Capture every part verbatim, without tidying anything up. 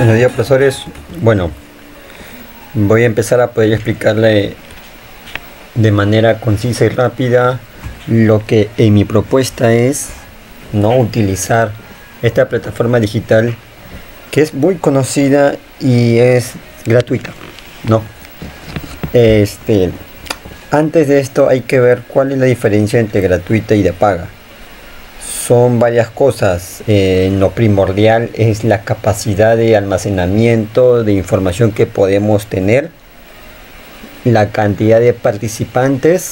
Buenos días, profesores. Bueno, voy a empezar a poder explicarle de manera concisa y rápida lo que en mi propuesta es no utilizar esta plataforma digital que es muy conocida y es gratuita. No, este, antes de esto hay que ver cuál es la diferencia entre gratuita y de paga. Son varias cosas. Eh, lo primordial es la capacidad de almacenamiento de información que podemos tener, la cantidad de participantes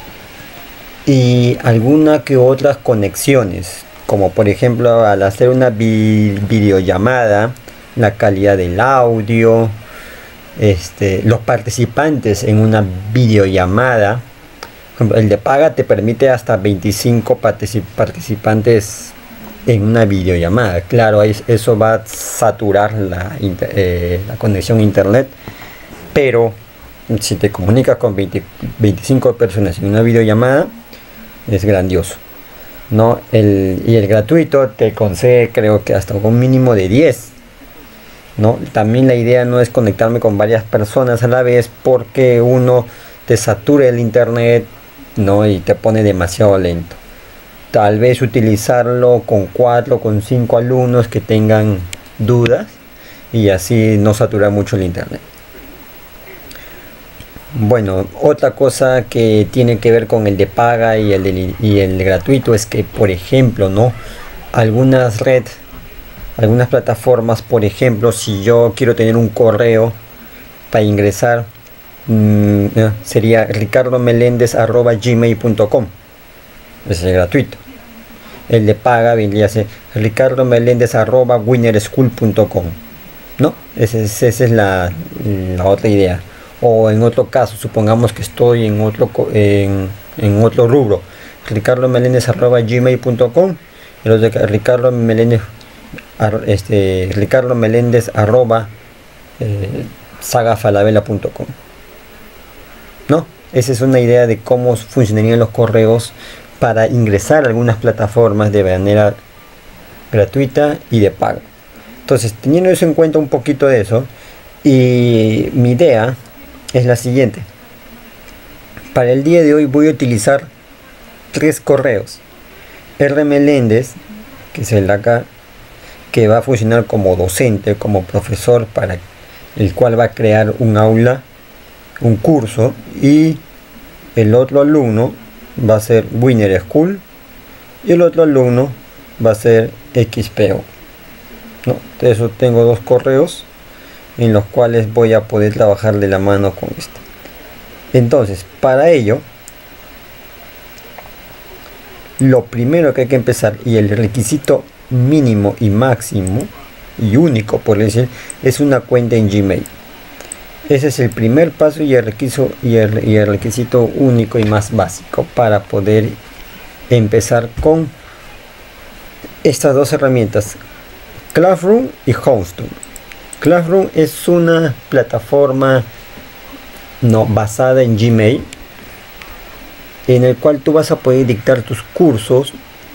y alguna que otras conexiones, como por ejemplo al hacer una vi videollamada, la calidad del audio, este, los participantes en una videollamada. El de paga te permite hasta veinticinco particip participantes en una videollamada. Claro, eso va a saturar la, eh, la conexión a internet, pero si te comunicas con veinte, veinticinco personas en una videollamada, es grandioso, ¿no? El, y el gratuito te concede, creo que hasta un mínimo de diez, ¿no? También la idea no es conectarme con varias personas a la vez, porque uno te satura el internet, ¿no? Y te pone demasiado lento. Tal vez utilizarlo con cuatro, con cinco alumnos que tengan dudas, y así no satura mucho el internet. Bueno, otra cosa que tiene que ver con el de paga y el, de, y el gratuito es que, por ejemplo, ¿no? Algunas redes, algunas plataformas, por ejemplo, si yo quiero tener un correo para ingresar, Mm, sería ricardo melendez arroba gmail punto com. Ese es gratuito. El de paga vendría a ser ricardo melendez arroba winnerschool punto com, ¿no? Esa es, esa es la, la otra idea. O en otro caso, supongamos que estoy en otro en, en otro rubro, ricardo melendez arroba gmail punto com, y los de ricardo melendez este ricardo melendez arroba eh, sagafalabella punto com. No, esa es una idea de cómo funcionarían los correos para ingresar a algunas plataformas de manera gratuita y de pago. Entonces, teniendo eso en cuenta, un poquito de eso, y mi idea es la siguiente. Para el día de hoy voy a utilizar tres correos. R Melendez, que es el de acá, que va a funcionar como docente, como profesor, para el cual va a crear un aula, un curso, y el otro alumno va a ser Winner School y el otro alumno va a ser X P O, ¿no? De eso tengo dos correos en los cuales voy a poder trabajar de la mano con esto. Entonces, para ello, lo primero que hay que empezar, y el requisito mínimo y máximo y único, por decir, es una cuenta en Gmail. Ese es el primer paso y el requisito, y el, y el requisito único y más básico para poder empezar con estas dos herramientas, Classroom y Hostum. Classroom es una plataforma no basada en Gmail, en el cual tú vas a poder dictar tus cursos,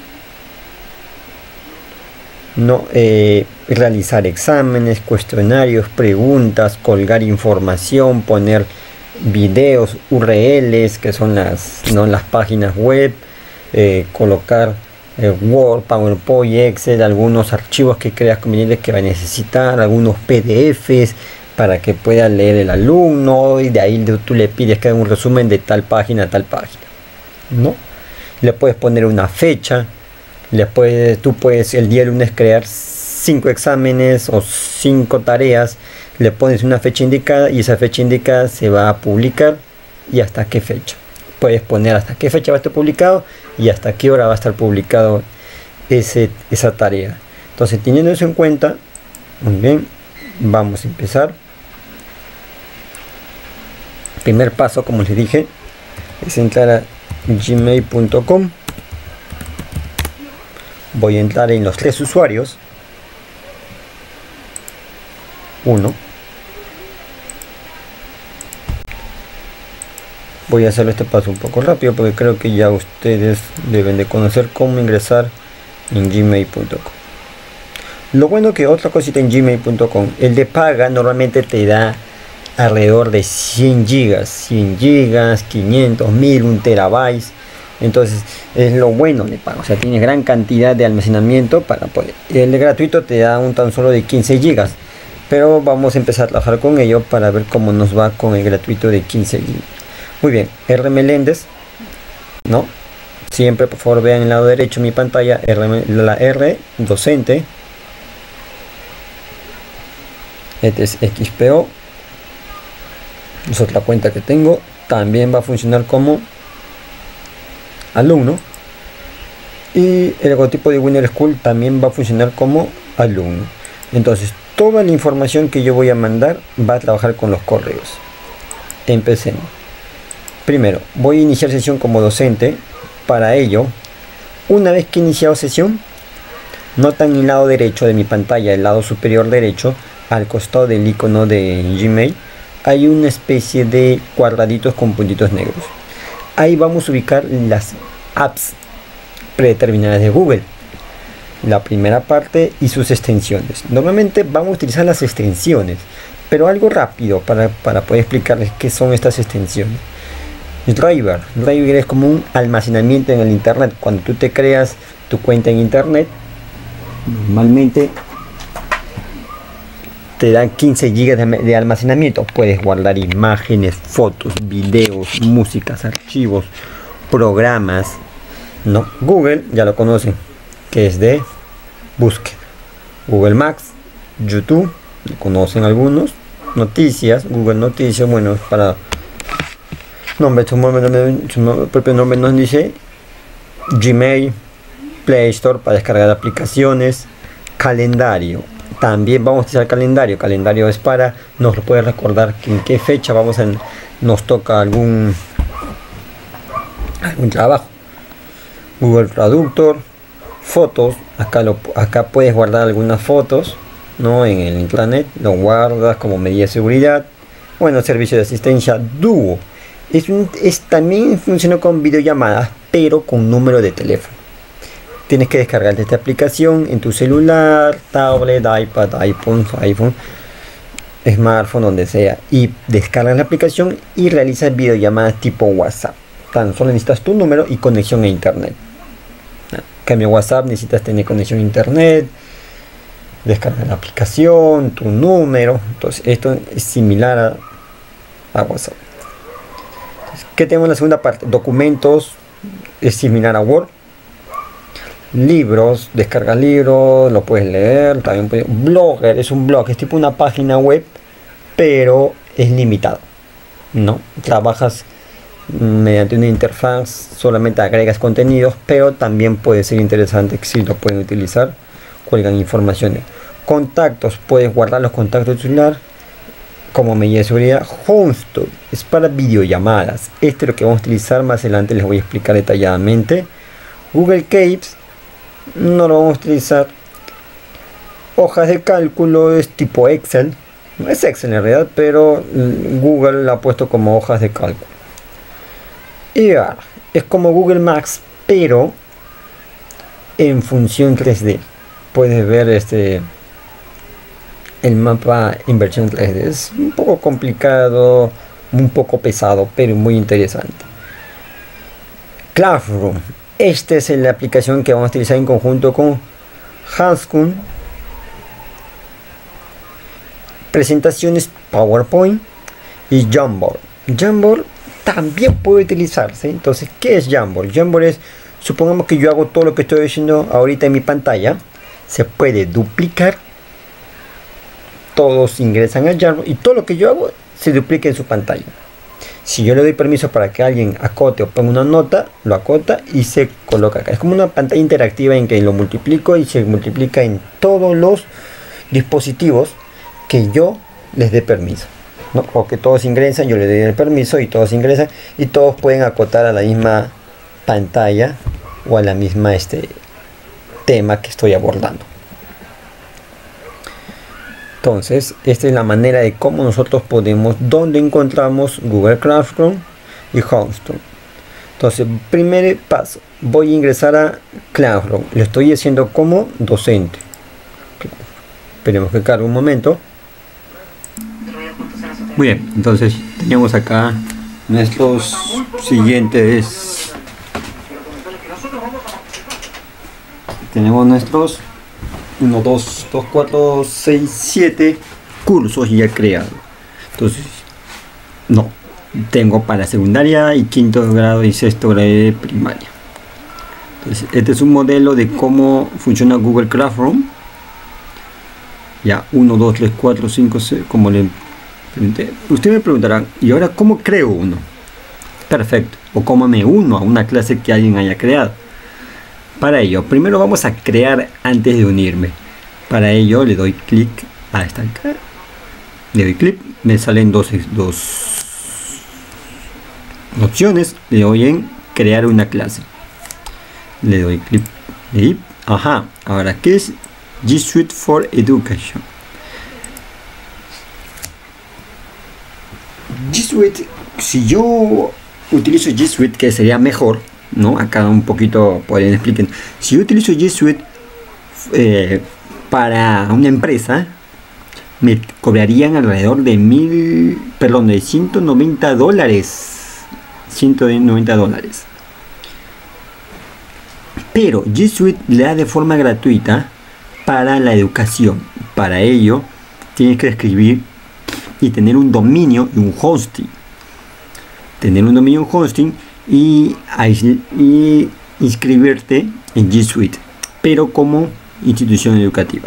no eh, realizar exámenes, cuestionarios, preguntas, colgar información, poner videos, U R Ls, que son las, ¿no? las páginas web, eh, colocar eh, Word, PowerPoint, Excel, algunos archivos que creas convenientes que va a necesitar, algunos P D Fs para que pueda leer el alumno, y de ahí tú le pides que haga un resumen de tal página a tal página, ¿no? Le puedes poner una fecha. Le puedes, tú puedes el día lunes crear cinco exámenes o cinco tareas, le pones una fecha indicada y esa fecha indicada se va a publicar, y hasta qué fecha. Puedes poner hasta qué fecha va a estar publicado y hasta qué hora va a estar publicado ese, esa tarea. Entonces, teniendo eso en cuenta, muy bien, vamos a empezar. Primer paso, como les dije, es entrar a gmail punto com. Voy a entrar en los tres usuarios. Uno. Voy a hacer este paso un poco rápido porque creo que ya ustedes deben de conocer cómo ingresar en gmail punto com. Lo bueno que otra cosita en gmail punto com, el de paga normalmente te da alrededor de cien gigas, cien gigas, quinientos, mil, un terabyte. Entonces es lo bueno de pago, o sea, tienes gran cantidad de almacenamiento para poder. El de gratuito te da un tan solo de quince gigas, pero vamos a empezar a trabajar con ello para ver cómo nos va con el gratuito de quince gigas. Muy bien, R Meléndez, ¿no? Siempre por favor vean el lado derecho de mi pantalla, R, la R, docente. Este es X P O. Es otra cuenta que tengo. También va a funcionar como alumno. Y el logotipo de Winner School también va a funcionar como alumno. Entonces, toda la información que yo voy a mandar va a trabajar con los correos. Empecemos. Primero, voy a iniciar sesión como docente. Para ello, una vez que he iniciado sesión, notan el lado derecho de mi pantalla, el lado superior derecho, al costado del icono de Gmail, hay una especie de cuadraditos con puntitos negros. Ahí vamos a ubicar las apps predeterminadas de Google. La primera parte y sus extensiones. Normalmente vamos a utilizar las extensiones, pero algo rápido para, para poder explicarles qué son estas extensiones. Driver. Driver es como un almacenamiento en el internet. Cuando tú te creas tu cuenta en internet, normalmente te dan quince gigas de, de almacenamiento. Puedes guardar imágenes, fotos, videos, músicas, archivos, programas, ¿no? Google ya lo conocen, que es de búsqueda. Google Maps, YouTube, lo conocen algunos. Noticias, Google Noticias, bueno, para nombre, su, nombre, su propio nombre nos dice. Gmail, Play Store para descargar aplicaciones. Calendario, también vamos a utilizar calendario. Calendario es para nos puede recordar que en qué fecha vamos a nos toca algún algún trabajo. Google Traductor. Fotos, acá lo acá puedes guardar algunas fotos, ¿no? En el intranet lo guardas como medida de seguridad. Bueno, servicio de asistencia Duo. Es, un, es también funciona con videollamadas, pero con número de teléfono. Tienes que descargar esta aplicación en tu celular, tablet, iPad, iPhone, iPhone, smartphone, donde sea, y descargas la aplicación y realizas videollamadas tipo WhatsApp. Tan solo necesitas tu número y conexión a internet. En cambio, WhatsApp necesitas tener conexión a internet, descargar la aplicación, tu número. Entonces esto es similar a, a WhatsApp. ¿Qué tenemos en la segunda parte? Documentos, es similar a Word. Libros, descarga libros, lo puedes leer. También puedes, Blogger es un blog, es tipo una página web, pero es limitado, ¿no? Trabajas mediante una interfaz, solamente agregas contenidos, pero también puede ser interesante que si lo pueden utilizar, cuelgan informaciones. Contactos, puedes guardar los contactos de tu celular como medida de seguridad. HomeStop es para videollamadas. Este es lo que vamos a utilizar más adelante, les voy a explicar detalladamente. Google Keeps no lo vamos a utilizar. Hojas de cálculo es tipo Excel, no es Excel en realidad, pero Google la ha puesto como hojas de cálculo. E R es como Google Maps, pero en función tres D. Puedes ver este el mapa en versión tres D. Es un poco complicado, un poco pesado, pero muy interesante. Classroom. Esta es la aplicación que vamos a utilizar en conjunto con Haskell. Presentaciones PowerPoint y Jamboard. Jamboard también puede utilizarse. Entonces, ¿qué es Jamboard? Jamboard es, supongamos que yo hago todo lo que estoy haciendo ahorita en mi pantalla. Se puede duplicar. Todos ingresan a Jamboard y todo lo que yo hago se duplica en su pantalla. Si yo le doy permiso para que alguien acote o ponga una nota, lo acota y se coloca acá. Es como una pantalla interactiva en que lo multiplico y se multiplica en todos los dispositivos que yo les dé permiso, ¿no? O que todos ingresan, yo le doy el permiso y todos ingresan y todos pueden acotar a la misma pantalla o a la misma este tema que estoy abordando. Entonces, esta es la manera de cómo nosotros podemos, donde encontramos Google Classroom y Homestone. Entonces, primer paso, voy a ingresar a Classroom. Lo estoy haciendo como docente. Esperemos que cargue un momento. Muy bien, entonces tenemos acá nuestros siguientes. Tenemos nuestros uno, dos, dos, cuatro, seis, siete cursos ya creados. Entonces, no, tengo para secundaria y quinto grado y sexto grado de primaria. Entonces, este es un modelo de cómo funciona Google Classroom. Ya, uno, dos, tres, cuatro, cinco, seis, como le pregunté. Ustedes me preguntarán, ¿y ahora cómo creo uno? Perfecto, o cómo me uno a una clase que alguien haya creado. Para ello, primero vamos a crear antes de unirme. Para ello le doy clic a esta acá. Le doy clic, me salen dos, dos opciones. Le doy en crear una clase. Le doy clic y ajá, ahora ¿qué es G Suite for Education? G Suite, si yo utilizo G Suite, que sería mejor, ¿no? Acá un poquito pueden explicar. Si yo utilizo G Suite eh, para una empresa, me cobrarían alrededor de mil, perdón, de ciento noventa dólares. ciento noventa dólares. Pero G Suite le da de forma gratuita para la educación. Para ello, tienes que escribir y tener un dominio y un hosting. Tener un dominio y un hosting y, y inscribirte en G Suite, pero como institución educativa.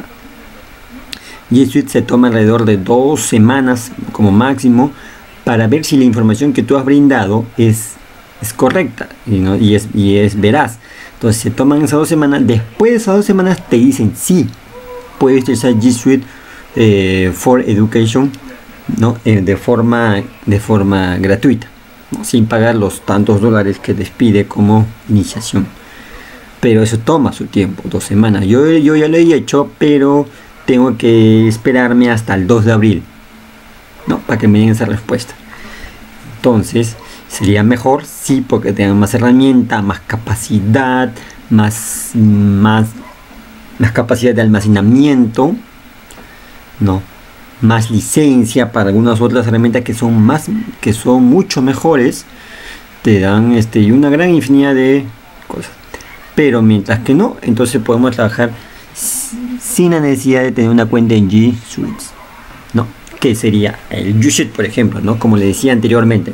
G Suite se toma alrededor de dos semanas como máximo para ver si la información que tú has brindado es, es correcta y, ¿no? y, es, y es veraz. Entonces se toman esas dos semanas. Después de esas dos semanas te dicen sí, puedes utilizar G Suite eh, for Education, ¿no? eh, de forma de forma gratuita, ¿no? Sin pagar los tantos dólares que les pide como iniciación. Pero eso toma su tiempo, dos semanas. Yo, yo ya lo he hecho, pero tengo que esperarme hasta el dos de abril, ¿no? Para que me den esa respuesta. Entonces sería mejor, sí, porque tengan más herramientas, más capacidad, más, más, más capacidad de almacenamiento, ¿no? Más licencia para algunas otras herramientas que son más, que son mucho mejores, te dan este y una gran infinidad de cosas. Pero mientras que no, entonces podemos trabajar sin la necesidad de tener una cuenta en G Suite, ¿no? Que sería el G Suite, por ejemplo, ¿no? Como le decía anteriormente,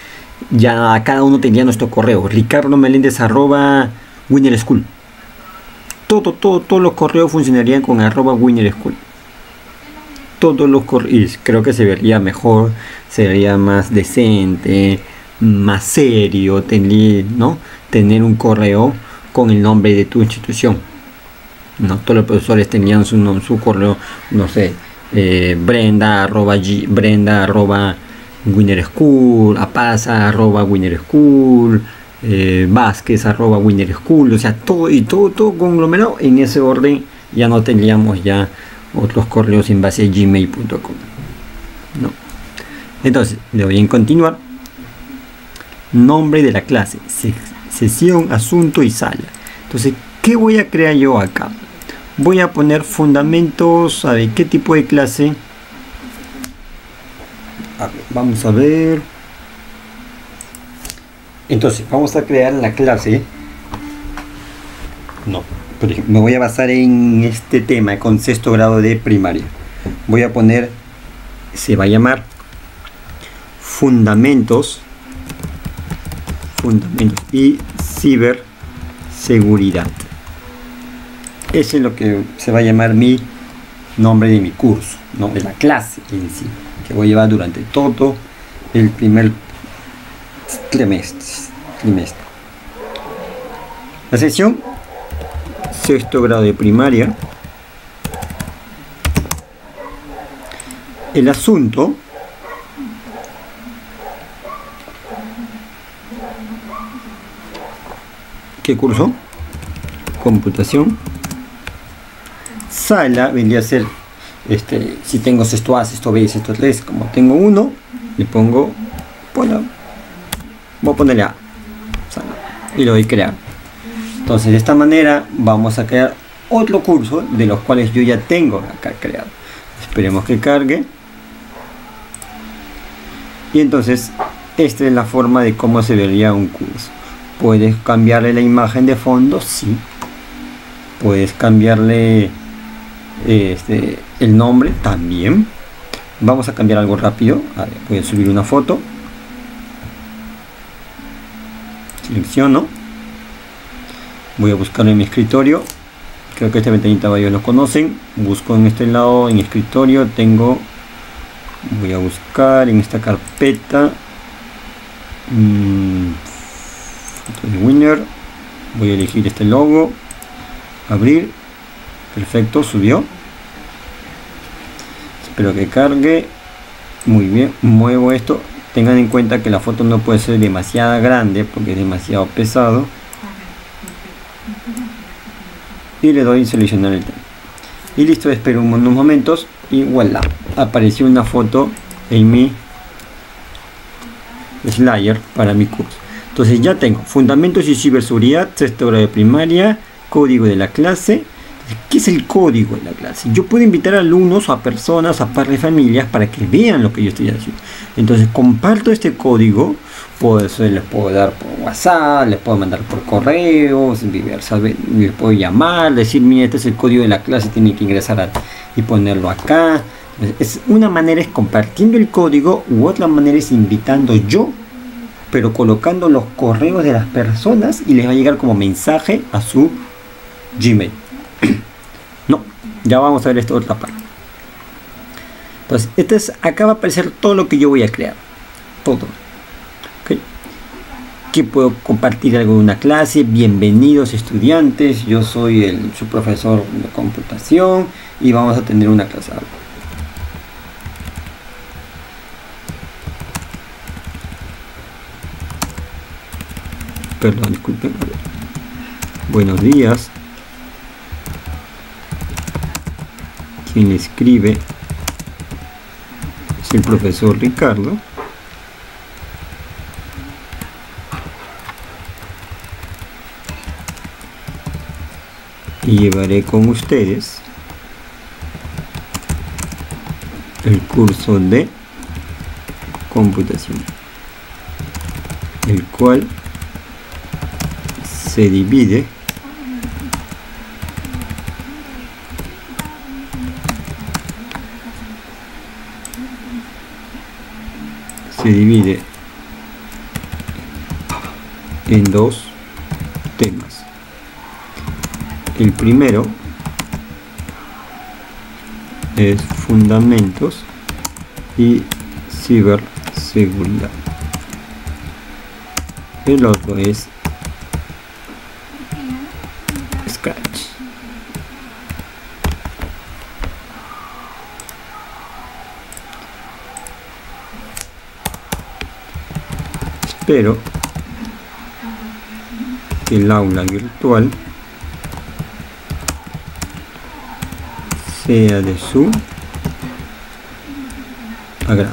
ya cada uno tendría nuestro correo, ricardo melendez arroba winner school. Todo, todo, todos los correos funcionarían con arroba winner school. Todos los correos, creo que se vería mejor, se vería más decente, más serio, tener, ¿no? Tener un correo con el nombre de tu institución. No todos los profesores tenían su, no, su correo, no sé, eh, brenda arroba g, brenda arroba winner school, apasa arroba winner school, eh, vázquez arroba winner school, o sea, todo y todo, todo conglomerado en ese orden. Ya no tendríamos ya otros correos en base a gmail punto com, no. Entonces le doy en continuar. Nombre de la clase, sesión, asunto y sala. Entonces, ¿qué voy a crear yo acá? Voy a poner fundamentos. A ver, ¿qué tipo de clase? A ver, vamos a ver. Entonces, vamos a crear la clase. No, por ejemplo, me voy a basar en este tema con sexto grado de primaria. Voy a poner, se va a llamar Fundamentos. Fundamentos y ciberseguridad. Ese es lo que se va a llamar mi nombre de mi curso, ¿no? De la clase en sí, que voy a llevar durante todo el primer trimestre. trimestre. La sesión, sexto grado de primaria. El asunto, ¿qué curso? Computación. Sala vendría a ser, este, si tengo sexto A, sexto B y sexto tres, como tengo uno, le pongo, bueno, voy a ponerle A, sala, y lo voy a crear. Entonces de esta manera vamos a crear otro curso de los cuales yo ya tengo acá creado. Esperemos que cargue. Y entonces esta es la forma de cómo se vería un curso. Puedes cambiarle la imagen de fondo, sí. Puedes cambiarle este, el nombre también. Vamos a cambiar algo rápido. A ver, voy a subir una foto. Selecciono. Voy a buscarlo en mi escritorio. Creo que esta ventanita varios lo conocen. Busco en este lado, en escritorio, tengo... Voy a buscar en esta carpeta. Mmm, foto de Winner. Voy a elegir este logo. Abrir. Perfecto, subió. Espero que cargue. Muy bien, muevo esto. Tengan en cuenta que la foto no puede ser demasiado grande porque es demasiado pesado. Y le doy seleccionar el tema. Y listo, espero unos momentos y voilà, apareció una foto en mi Slider para mi curso. Entonces ya tengo fundamentos y ciberseguridad, sexto grado de primaria, código de la clase. ¿Qué es el código de la clase? Yo puedo invitar a alumnos o a personas, a padres de familias para que vean lo que yo estoy haciendo. Entonces comparto este código, pues les puedo dar por WhatsApp, les puedo mandar por correo, les puedo llamar, decir, mira, este es el código de la clase, tienen que ingresar a, y ponerlo acá. Es una manera es compartiendo el código, u otra manera es invitando yo, pero colocando los correos de las personas y les va a llegar como mensaje a su Gmail. No, ya vamos a ver esta otra parte. Entonces, este es, acá va a aparecer todo lo que yo voy a crear. Todo. ¿Okay? Que puedo compartir algo de una clase. Bienvenidos estudiantes. Yo soy el, su profesor de computación. Y vamos a tener una clase. Perdón, disculpen. Buenos días. Quien le escribe es el profesor Ricardo. Y llevaré con ustedes el curso de computación, el cual se divide se divide en dos temas. El primero es fundamentos y ciberseguridad. El otro es Scratch. Espero que el aula virtual sea de su agrado.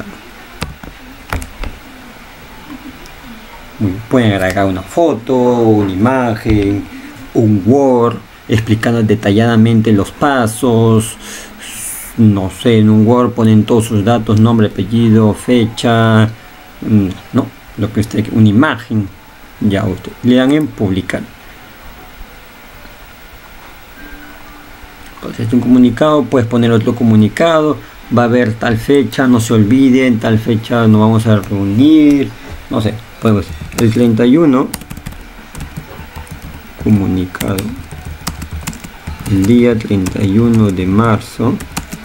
Pueden agregar una foto, una imagen, un Word explicando detalladamente los pasos. No sé, en un Word ponen todos sus datos, nombre, apellido, fecha, no, lo que usted, una imagen, ya usted le dan en publicar. Entonces un comunicado, puedes poner otro comunicado, va a haber tal fecha, no se olviden, tal fecha nos vamos a reunir, no sé, pues el treinta y uno, comunicado, el día treinta y uno de marzo,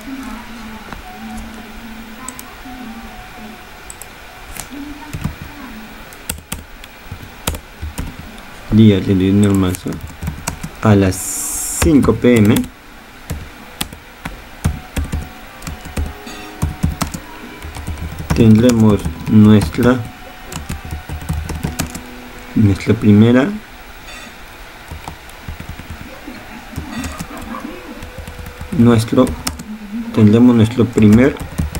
día treinta y uno de marzo, a las cinco p m tendremos nuestra nuestra primera nuestro tendremos nuestro primer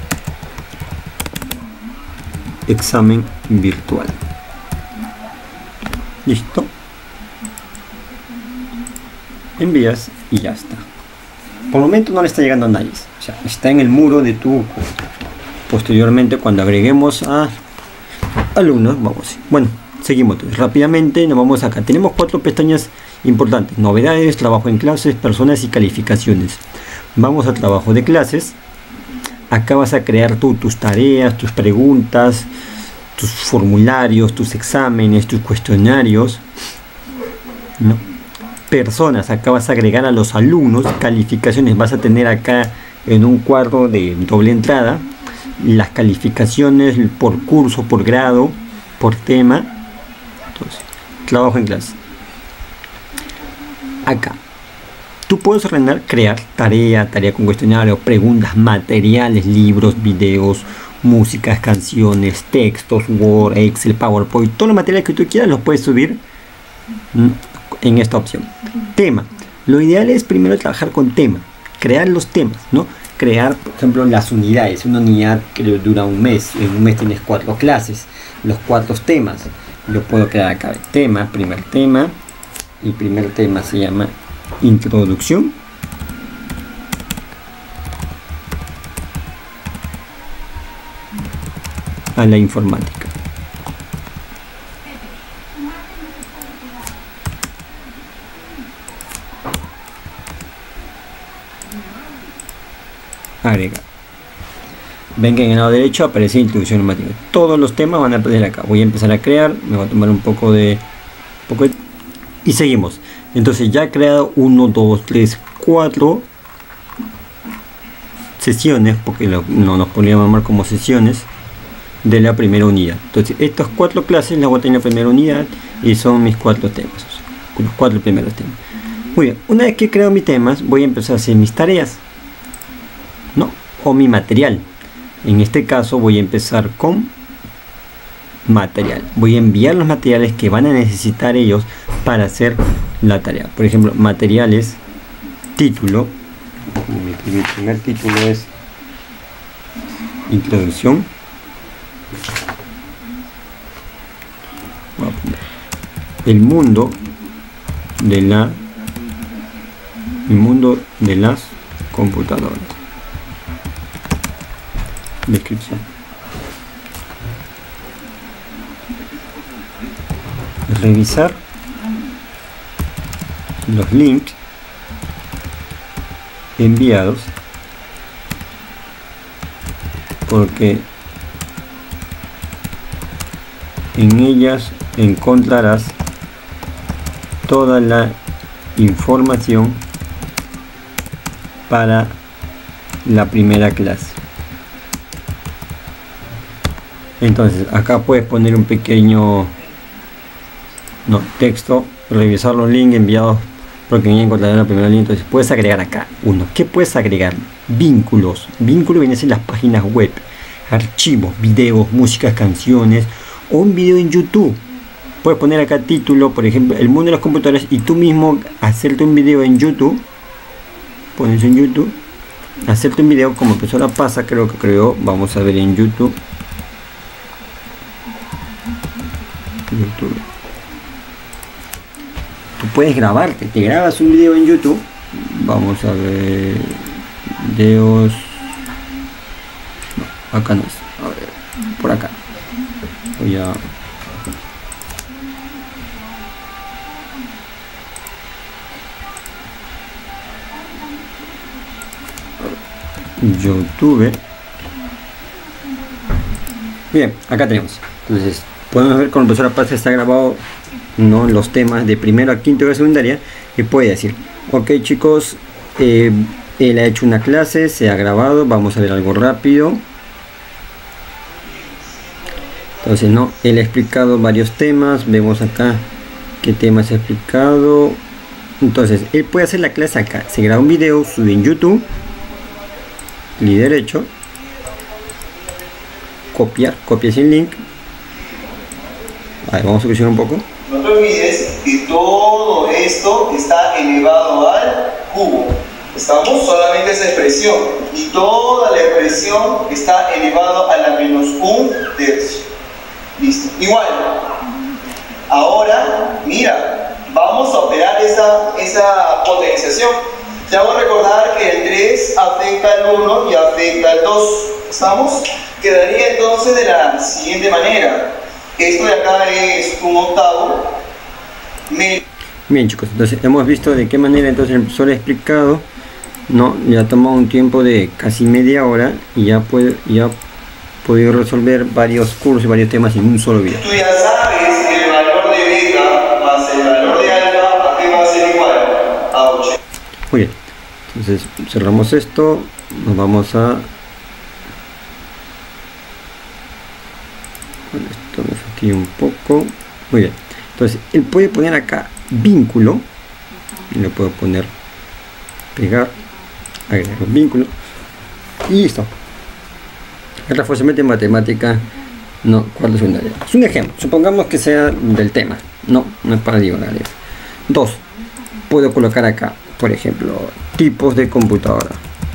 examen virtual. Listo. Envías. y ya está. Por el momento no le está llegando a nadie, o sea, está en el muro de tu. Posteriormente, cuando agreguemos a alumnos, vamos, bueno, seguimos entonces, rápidamente nos vamos acá. Tenemos cuatro pestañas importantes: novedades, trabajo en clases, personas y calificaciones. Vamos a trabajo de clases. Acá vas a crear tú, tus tareas, tus preguntas, tus formularios, tus exámenes, tus cuestionarios, ¿no? Personas, acá vas a agregar a los alumnos. Calificaciones, vas a tener acá en un cuadro de doble entrada las calificaciones por curso, por grado, por tema. Entonces, trabajo en clase. Acá tú puedes ordenar, crear tarea, tarea con cuestionario, preguntas, materiales, libros, videos, músicas, canciones, textos, Word, Excel, PowerPoint, todos los materiales que tú quieras los puedes subir en esta opción. Tema. Lo ideal es primero trabajar con tema, crear los temas, ¿no? Crear, por ejemplo, las unidades. Una unidad que dura un mes. En un mes tienes cuatro clases, los cuatro temas. Lo puedo crear acá. Tema, primer tema. El primer tema se llama Introducción a la informática. Agregar. Ven que en el lado derecho aparece Introducción a la informática. Todos los temas van a aparecer acá. Voy a empezar a crear. Me va a tomar un poco de... Un poco de y seguimos. Entonces ya he creado uno, dos, tres, cuatro sesiones, porque lo, no nos podríamos llamar como sesiones de la primera unidad. Entonces estas cuatro clases las voy a tener en la primera unidad y son mis cuatro temas, los cuatro primeros temas. Muy bien, una vez que he creado mis temas, voy a empezar a hacer mis tareas, ¿no? O mi material. En este caso voy a empezar con material. Voy a enviar los materiales que van a necesitar ellos para hacer la tarea. Por ejemplo, materiales, título. Mi, mi primer título es Introducción. Voy a poner el mundo de la el mundo de las computadoras. Descripción. Revisar los links enviados, porque en ellas encontrarás toda la información para la primera clase. Entonces acá puedes poner un pequeño no, texto, revisar los links enviados porque en encontrarás la primera línea. Entonces puedes agregar acá uno. ¿Qué puedes agregar? Vínculos. Vínculos vienen en las páginas web, archivos, videos, músicas, canciones o un video en YouTube. Puedes poner acá título, por ejemplo, el mundo de los computadores, y tú mismo hacerte un video en YouTube. Pones en YouTube, hacerte un video como profesora Pasa, creo que creó. Vamos a ver en YouTube. YouTube. Tú puedes grabarte, te grabas un video en YouTube. Vamos a ver videos. No, acá no es. A ver, por acá. Voy a YouTube. Bien, acá tenemos. Entonces podemos ver con la profesora Paz está grabado, ¿no?, los temas de primero a quinto de secundaria, y puede decir, ok chicos, eh, él ha hecho una clase, se ha grabado, vamos a ver algo rápido. Entonces, no, él ha explicado varios temas, vemos acá qué temas ha explicado. Entonces él puede hacer la clase acá, se graba un video, sube en YouTube, clic derecho, copiar, copia sin link. A ver, vamos a presionar un poco. No te olvides que todo esto está elevado al cubo. Estamos solamente esa expresión, y toda la expresión está elevado a la menos un tercio. Listo. Igual. Ahora, mira, vamos a operar esa, esa potenciación. Te hago recordar que el tres afecta al uno y afecta al dos. ¿Estamos? Quedaría entonces de la siguiente manera. Esto de acá es un octavo. Me... Bien, chicos, entonces hemos visto de qué manera entonces el profesor ha explicado. No, ya ha tomado un tiempo de casi media hora y ya puede, ya ha podido resolver varios cursos y varios temas en un solo video. Tú ya sabes que el valor de beta más el valor de alfa, ¿a qué va a ser igual? A ocho. Muy bien, entonces cerramos esto, nos vamos a... Bueno, esto me fastidia un poco. Muy bien, entonces él puede poner acá vínculo, y le puedo poner pegar, agregar un vínculo y listo. El reforzamiento en matemática, no, cuarto secundaria. Es un ejemplo, supongamos que sea del tema, no, no es para diagonales. Dos, puedo colocar acá, por ejemplo, tipos de computadora.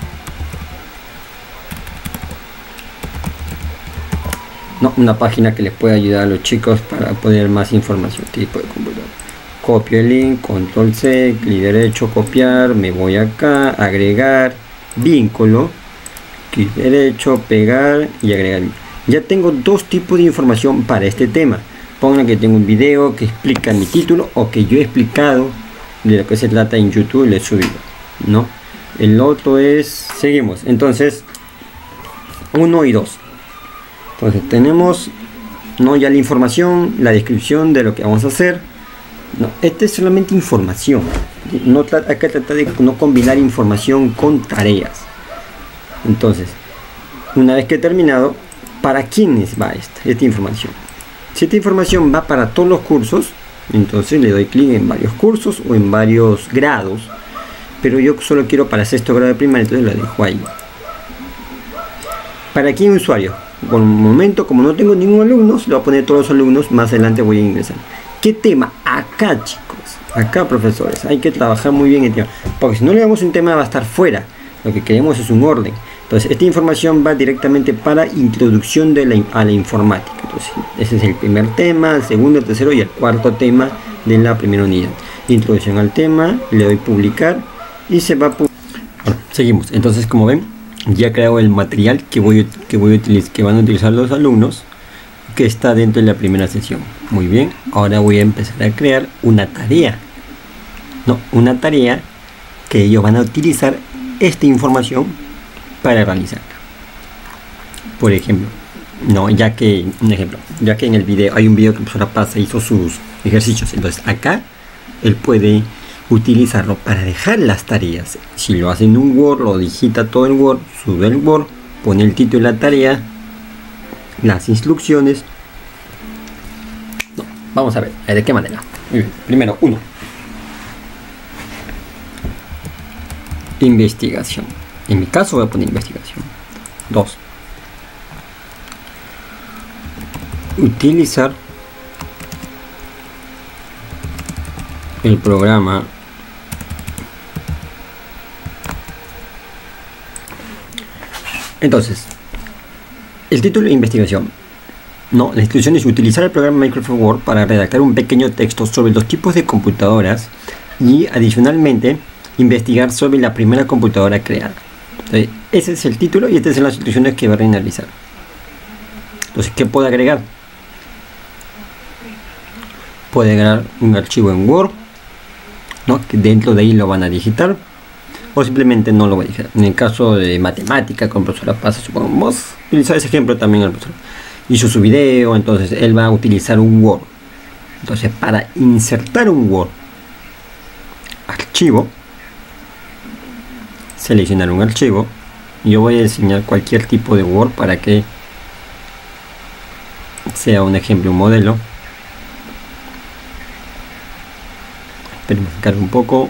No, una página que les pueda ayudar a los chicos para poner más información. Tipo de computadora. Copio el link, control C, clic derecho, copiar, me voy acá, agregar, vínculo, clic derecho, pegar y agregar. Ya tengo dos tipos de información para este tema. Pongan que tengo un video que explica mi título o que yo he explicado de lo que se trata en YouTube y le he subido, ¿no? El otro es, seguimos, entonces, uno y dos. Entonces tenemos, no, ya la información, la descripción de lo que vamos a hacer. No, esta es solamente información. No trata, hay que tratar de no combinar información con tareas. Entonces, una vez que he terminado, ¿para quiénes va esta, esta información? Si esta información va para todos los cursos, entonces le doy clic en varios cursos o en varios grados. Pero yo solo quiero para sexto grado de primaria, entonces lo dejo ahí. ¿Para quién usuario? Por un momento, como no tengo ningún alumno, le voy a poner todos los alumnos, más adelante voy a ingresar. ¿Qué tema? Acá, chicos, acá, profesores, hay que trabajar muy bien el tema, porque si no le damos un tema va a estar fuera. Lo que queremos es un orden. Entonces, esta información va directamente para introducción de la, a la informática. Entonces, ese es el primer tema, el segundo, el tercero y el cuarto tema de la primera unidad. Introducción al tema, le doy publicar y se va a publicar. Bueno, seguimos. Entonces, como ven, ya he creado el material que voy, que voy a utilizar, que van a utilizar los alumnos, que está dentro de la primera sesión. Muy bien, ahora voy a empezar a crear una tarea. No, una tarea que ellos van a utilizar esta información para realizar. Por ejemplo, no, ya que, un ejemplo, ya que en el video hay un video que la profesora pasa hizo sus ejercicios, entonces acá él puede utilizarlo para dejar las tareas. Si lo hace en un Word, lo digita todo en Word, sube el Word, pone el título de la tarea, las instrucciones. No, vamos a ver, ¿de qué manera? Muy bien. Primero, uno, investigación. En mi caso voy a poner investigación. Dos, utilizar el programa entonces el título de investigación. No, la instrucción es utilizar el programa Microsoft Word para redactar un pequeño texto sobre los tipos de computadoras y adicionalmente investigar sobre la primera computadora creada. Entonces, ese es el título y estas son las instrucciones que va a realizar. Entonces, ¿qué puedo agregar? Puede agregar un archivo en Word, ¿no? Que dentro de ahí lo van a digitar, o simplemente no lo voy a digitar. En el caso de matemática con profesora Paz, supongamos utilizar ese ejemplo también. El profesor hizo su video, entonces él va a utilizar un Word. Entonces, para insertar un Word, archivo, seleccionar un archivo. Yo voy a enseñar cualquier tipo de Word para que sea un ejemplo, un modelo. Esperemos que cargue un poco.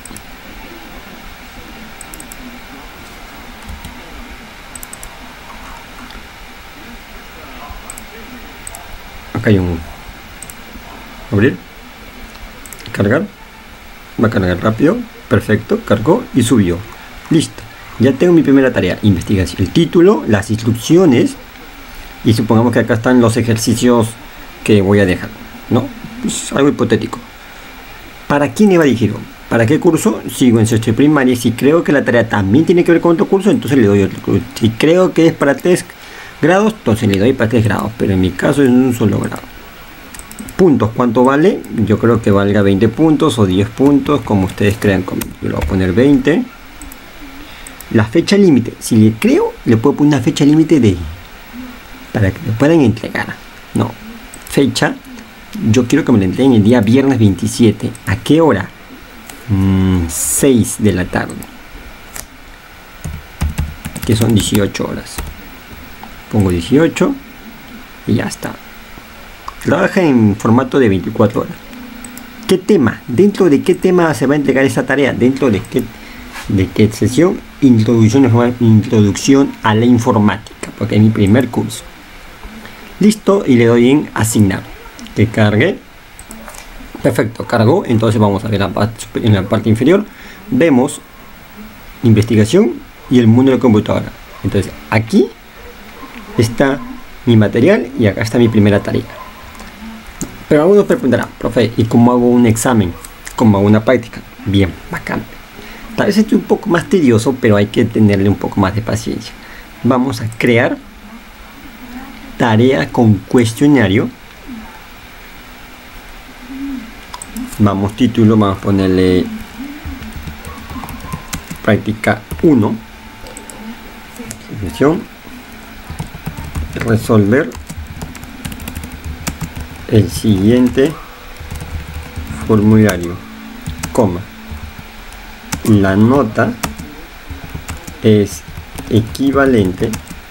Acá hay un abrir, cargar, va a cargar rápido, perfecto, cargó y subió. Listo, ya tengo mi primera tarea, investigación, el título, las instrucciones y supongamos que acá están los ejercicios que voy a dejar, ¿no? Pues algo hipotético. ¿Para quién iba dirigido? ¿Para qué curso? Sigo en sexto de primaria. Si creo que la tarea también tiene que ver con otro curso, entonces le doy otro curso. Si creo que es para tres grados, entonces le doy para tres grados. Pero en mi caso es un solo grado. Puntos, ¿cuánto vale? Yo creo que valga veinte puntos o diez puntos, como ustedes crean conmigo. Yo le voy a poner veinte. La fecha límite, si le creo, le puedo poner una fecha límite de para que me puedan entregar. No, fecha, yo quiero que me lo entreguen el día viernes veintisiete. ¿A qué hora? Mm, seis de la tarde, que son dieciocho horas. Pongo dieciocho y ya está. Trabaja en formato de veinticuatro horas. ¿Qué tema? ¿Dentro de qué tema se va a entregar esta tarea? ¿Dentro de qué, de qué sesión? Introducción, introducción a la informática, porque es mi primer curso. Listo, y le doy en asignar. Que cargue. Perfecto, cargó. Entonces vamos a ver la parte, en la parte inferior. Vemos investigación y el mundo de la computadora. Entonces aquí está mi material y acá está mi primera tarea. Pero algunos me preguntarán, profe, ¿y cómo hago un examen? ¿Cómo hago una práctica? Bien, bacán. Tal vez esté un poco más tedioso, pero hay que tenerle un poco más de paciencia. Vamos a crear tarea con cuestionario. Vamos, título, vamos a ponerle práctica uno. Resolver el siguiente formulario, coma. La nota es equivalente.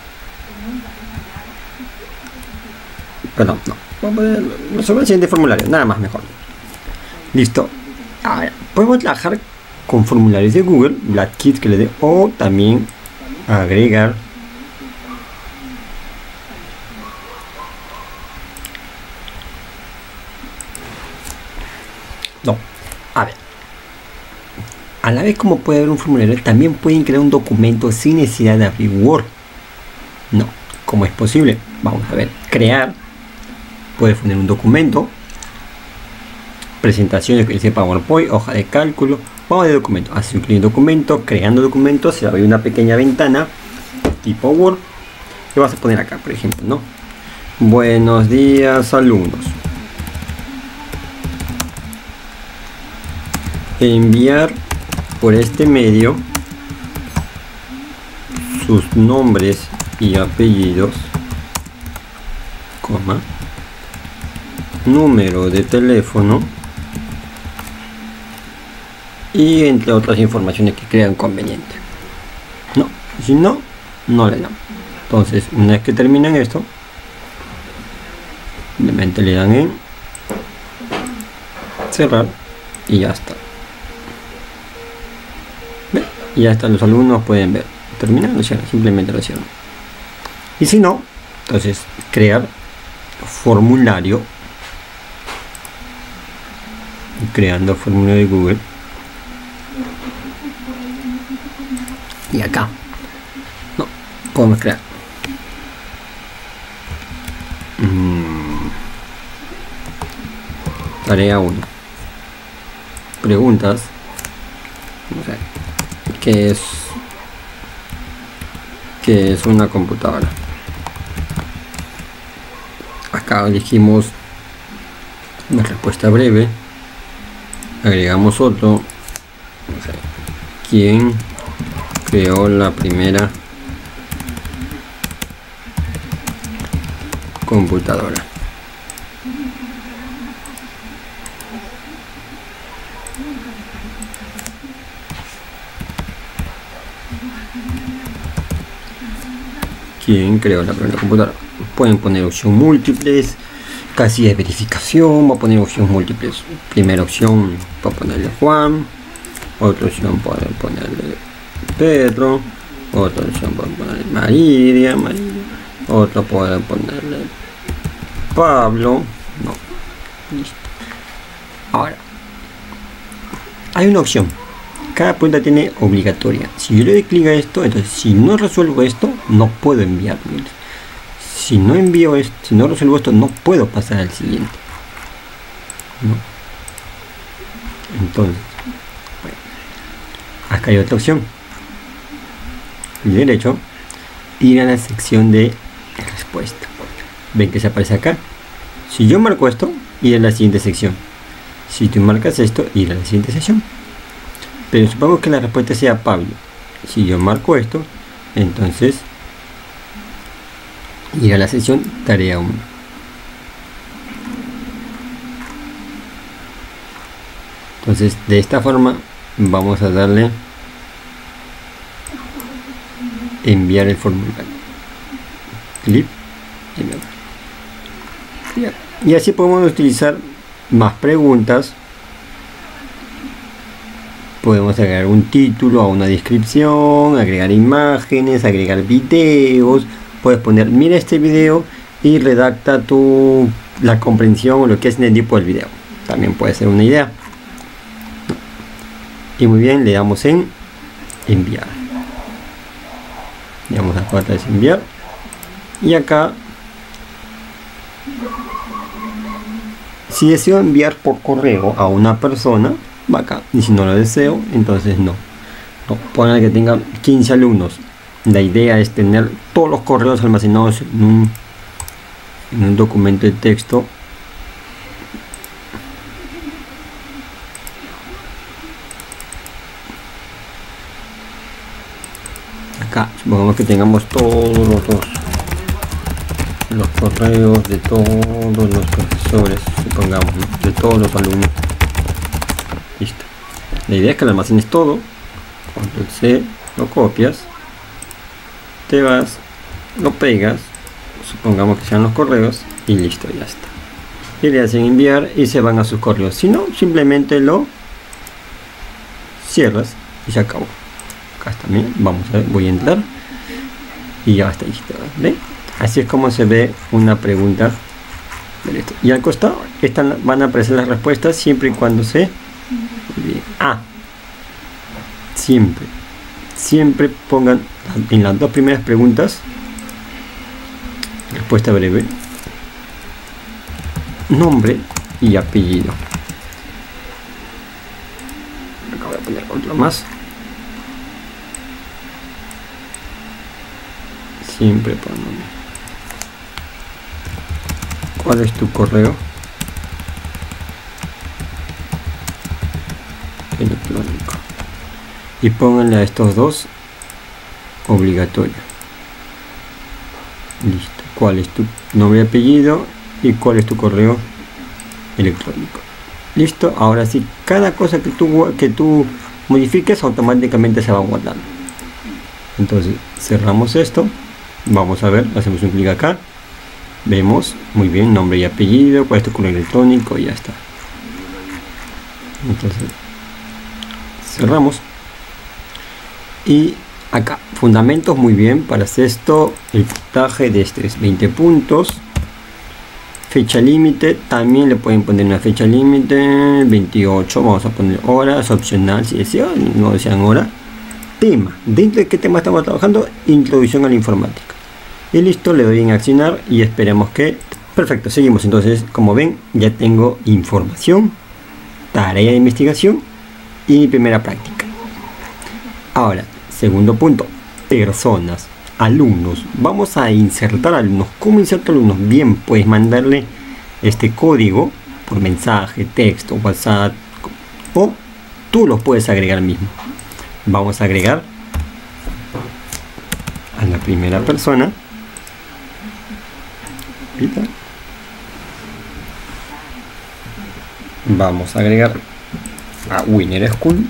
Perdón, no. Vamos a resolver el siguiente formulario, nada más mejor. Listo. Ahora, podemos trabajar con formularios de Google, Black Kit que le dé, o también agregar no, a ver, a la vez como puede haber un formulario, también pueden crear un documento sin necesidad de abrir Word. No, ¿cómo es posible? Vamos a ver, crear, puede poner un documento, presentaciones que dice PowerPoint, hoja de cálculo, vamos de documento, hace un clic en documento, creando documentos, se va a abrir una pequeña ventana tipo Word, que vas a poner acá, por ejemplo, ¿no? Buenos días, alumnos. Enviar por este medio sus nombres y apellidos, coma, número de teléfono y entre otras informaciones que crean conveniente. No, si no, no le dan. Entonces, una vez que terminan esto, simplemente le dan en cerrar y ya está. ¿Ven? Y ya está, los alumnos pueden ver. Terminan, lo cierran, simplemente lo cierran. Y si no, entonces crear formulario, creando formulario de Google. Y acá no podemos crear mm. tarea uno, preguntas. Vamos a ver qué es qué es una computadora. Acá elegimos una respuesta breve, agregamos otro. Vamos a ver, ¿quién creó la primera computadora? ¿Quién creó la primera computadora? Pueden poner opción múltiples, casilla de verificación, voy a poner opción múltiples. Primera opción, voy a ponerle Juan, otra opción pueden ponerle Pedro, otra opción pueden ponerle María, María, otra pueden ponerle Pablo. No, listo. Ahora, hay una opción. Cada pregunta tiene obligatoria. Si yo le doy clic a esto, entonces si no resuelvo esto, no puedo enviar. Si no envío esto, si no resuelvo esto, no puedo pasar al siguiente. ¿No? Entonces, acá hay otra opción, clic derecho, ir a la sección de respuesta. Ven que se aparece acá. Si yo marco esto, ir a la siguiente sección. Si tú marcas esto, ir a la siguiente sección. Pero supongo que la respuesta sea Pablo. Si yo marco esto, entonces ir a la sección tarea uno. Entonces de esta forma vamos a darle enviar el formulario. Clic. Y así podemos utilizar más preguntas. Podemos agregar un título a una descripción, agregar imágenes, agregar videos. Puedes poner mira este video y redacta tu la comprensión o lo que es en el tipo del video. También puede ser una idea. Y muy bien, le damos en enviar. Le damos a cuarta vez enviar. Y acá, si deseo enviar por correo a una persona, va acá. Y si no lo deseo, entonces no. No, pongan que tenga quince alumnos. La idea es tener todos los correos almacenados en un, en un documento de texto. Acá, supongamos que tengamos todos los, los correos de todos los profesores, supongamos, ¿no? De todos los alumnos. Listo. La idea es que lo almacenes todo. Control C, lo copias, te vas, lo pegas, supongamos que sean los correos y listo, ya está. Y le hacen enviar y se van a sus correos. Si no, simplemente lo cierras y se acabó. Acá está, bien. Vamos a ver, voy a entrar y ya está listo. ¿Ven? Así es como se ve una pregunta. Y al costado están, van a aparecer las respuestas siempre y cuando se ah, siempre siempre pongan en las dos primeras preguntas respuesta breve, nombre y apellido. Acá voy a poner otro más. Siempre pon nombre. ¿Cuál es tu correo electrónico? Y pónganle a estos dos obligatorio. Listo. ¿Cuál es tu nombre y apellido? Y cuál es tu correo electrónico. Listo. Ahora sí, cada cosa que tú que tú modifiques automáticamente se va guardando. Entonces cerramos esto. Vamos a ver, hacemos un clic acá. Vemos muy bien nombre y apellido, cuál es tu correo electrónico y ya está. Entonces cerramos. Y acá fundamentos, muy bien. Para hacer esto el puntaje de este es veinte puntos. Fecha límite, también le pueden poner una fecha límite veintiocho. Vamos a poner horas, opcional si desean, no desean hora. Tema, dentro de qué tema estamos trabajando, introducción a la informática. Y listo, le doy en accionar y esperemos que perfecto. Seguimos. Entonces, como ven, ya tengo información, tarea de investigación y mi primera práctica. Ahora, segundo punto, personas, alumnos. Vamos a insertar alumnos. ¿Cómo inserto alumnos? Bien, puedes mandarle este código por mensaje, texto, WhatsApp, o tú los puedes agregar mismo. Vamos a agregar a la primera persona. Vamos a agregar a Winner School.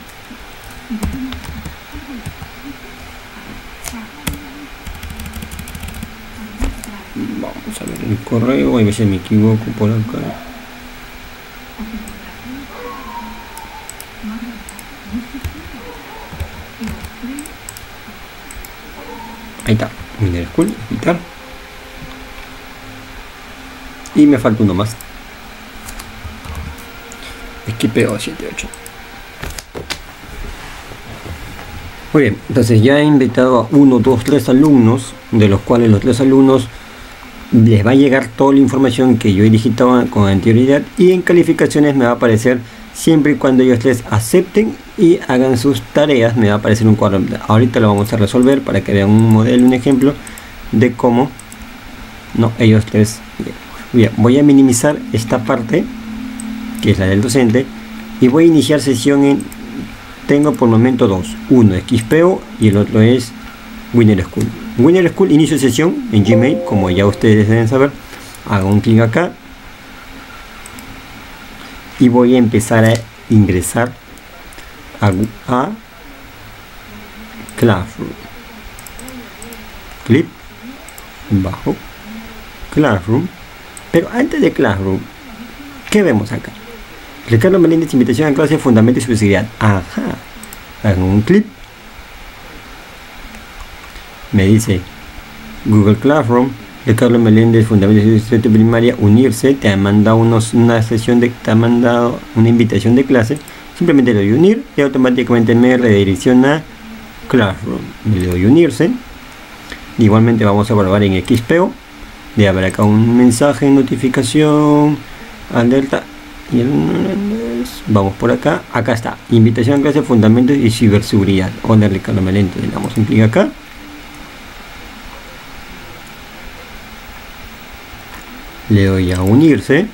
Vamos a ver el correo, a veces me equivoco por acá. Ahí está, Winner School, editar. Y me falta uno más. Esquipeo siete ocho. Muy bien, entonces ya he invitado a uno, dos, tres alumnos, de los cuales los tres alumnos les va a llegar toda la información que yo he digitado con anterioridad, y en calificaciones me va a aparecer siempre y cuando ellos les acepten y hagan sus tareas, me va a aparecer un cuadro. Ahorita lo vamos a resolver para que vean un modelo, un ejemplo de cómo no ellos les. Bien, voy a minimizar esta parte que es la del docente y voy a iniciar sesión en, tengo por el momento dos, uno es Xpeo y el otro es Winner School. Winner School, inicio sesión en Gmail, como ya ustedes deben saber. Hago un clic acá y voy a empezar a ingresar a, a Classroom. Clic bajo Classroom, pero antes de Classroom, ¿qué vemos acá? Ricardo Meléndez, invitación a clase, fundamentos y seguridad. Ajá, hago un clic, me dice Google Classroom, Ricardo Meléndez, fundamentos y seguridad primaria, unirse. Te ha mandado unos, una sesión de, te ha mandado una invitación de clase. Simplemente le doy unir y automáticamente me redirecciona a Classroom. Le doy unirse. Igualmente vamos a probar en Xpeo. De haber acá un mensaje, notificación, alerta. Y el, vamos por acá. Acá está. Invitación a clase, fundamentos y ciberseguridad. Hola Ricardo Meléndez. Le damos un clic acá. Le doy a unirse.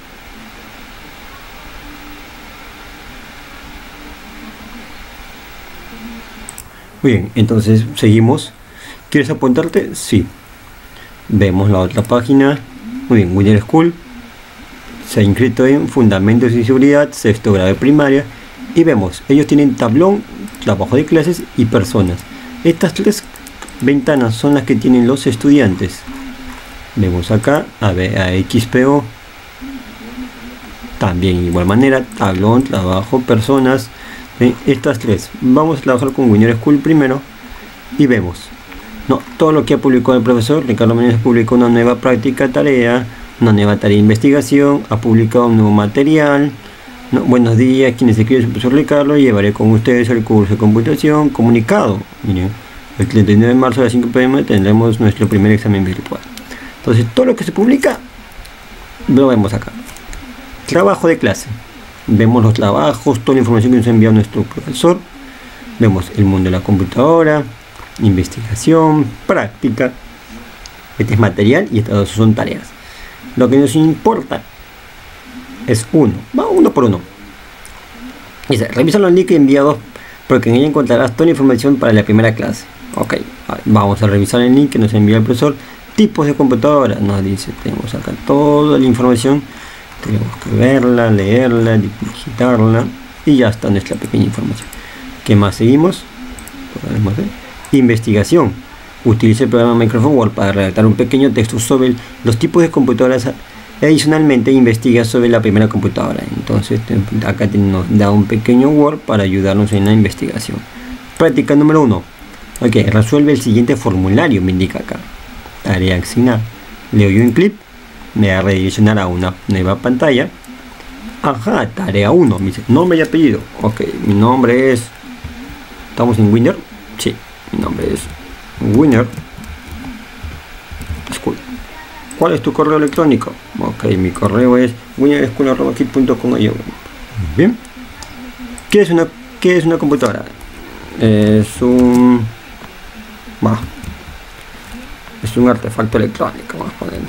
Muy bien, entonces seguimos. ¿Quieres apuntarte? Sí. Vemos la otra página. Muy bien, Winner School. Se ha inscrito en Fundamentos y Seguridad, sexto grado de primaria. Y vemos, ellos tienen tablón, trabajo de clases y personas. Estas tres ventanas son las que tienen los estudiantes. Vemos acá, a ver, a Xpeo. También igual manera, tablón, trabajo, personas. ¿Sí? Estas tres. Vamos a trabajar con Winner School primero. Y vemos. No, todo lo que ha publicado el profesor. Ricardo Meléndez publicó una nueva práctica tarea, una nueva tarea de investigación, ha publicado un nuevo material. No, buenos días, quienes escriben su profesor Ricardo, llevaré con ustedes el curso de computación comunicado. Miren, el treinta y nueve de marzo a las cinco p m tendremos nuestro primer examen virtual. Entonces todo lo que se publica lo vemos acá. Trabajo de clase. Vemos los trabajos, toda la información que nos ha enviado nuestro profesor. Vemos el mundo de la computadora, investigación, práctica. Este es material y estas dos son tareas. Lo que nos importa es uno. Va uno por uno. Dice, revisa los links enviados porque en ella encontrarás toda la información para la primera clase. Ok, vamos a revisar el link que nos envía el profesor. Tipos de computadora. Nos dice, tenemos acá toda la información. Tenemos que verla, leerla, digitarla. Y ya está nuestra pequeña información. ¿Qué más seguimos? Podemos ver. Investigación. Utilice el programa Microsoft Word para redactar un pequeño texto sobre los tipos de computadoras. Adicionalmente, investiga sobre la primera computadora. Entonces, acá nos da un pequeño Word para ayudarnos en la investigación. Práctica número uno. Ok, resuelve el siguiente formulario, me indica acá. Tarea asignar. Le doy un clic, me va a redireccionar a una nueva pantalla. Ajá, tarea uno. Me dice nombre y apellido. Ok, mi nombre es. ¿Estamos en Winner? Sí, mi nombre es Winner School. ¿Cuál es tu correo electrónico? Ok, mi correo es winner school arroba kit punto com. Bien. ¿Qué es una, qué es una computadora? Es un. Bah, es un artefacto electrónico. Vamos a ponerlo.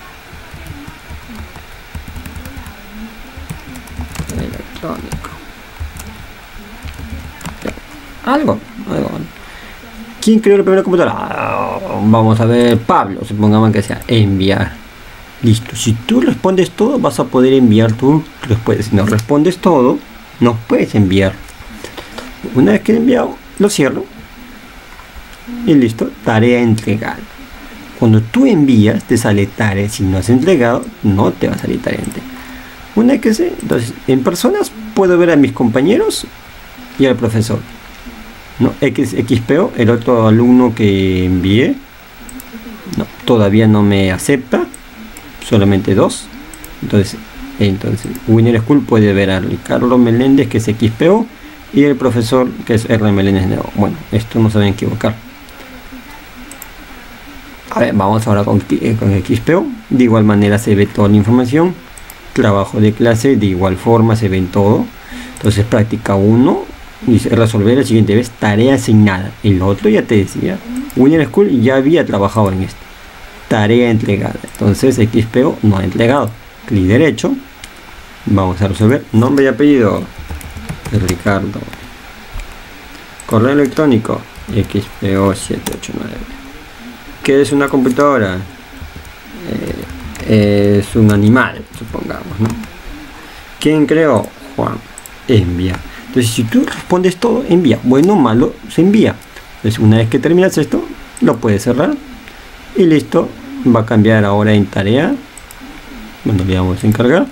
Electrónico. Ya. Algo, algo. ¿Quién creó la primera computadora? Ah, vamos a ver, Pablo, supongamos que sea enviar. Listo, si tú respondes todo, vas a poder enviar tu respuesta. Si no respondes todo, no puedes enviar. Una vez que he enviado, lo cierro. Y listo, tarea entregada. Cuando tú envías, te sale tarea. Si no has entregado, no te va a salir tarea entregada. Una vez que sé, entonces, en personas puedo ver a mis compañeros y al profesor. No, Xpeo, el otro alumno que envié, no, todavía no me acepta, solamente dos. Entonces, entonces Winner School puede ver a Ricardo Meléndez, que es Xpeo, y el profesor, que es R. Meléndez Nuevo. Bueno, esto no se va a equivocar. A ver, vamos ahora con, con Xpeo. De igual manera se ve toda la información. Trabajo de clase, de igual forma se ven todo. Entonces práctica uno, dice resolver la siguiente vez tarea asignada. El otro ya te decía, Winner School ya había trabajado en esto. Tarea entregada. Entonces X P O no ha entregado. Clic derecho. Vamos a resolver nombre y apellido. Ricardo. Correo electrónico. X P O siete ocho nueve. ¿Qué es una computadora? Eh, es un animal, supongamos, ¿no? ¿Quién creó? Juan. Envía. Entonces si tú respondes todo, envía. Bueno o malo, se envía. Entonces una vez que terminas esto, lo puedes cerrar. Y listo. Va a cambiar ahora en tarea. Bueno, le vamos a encargar.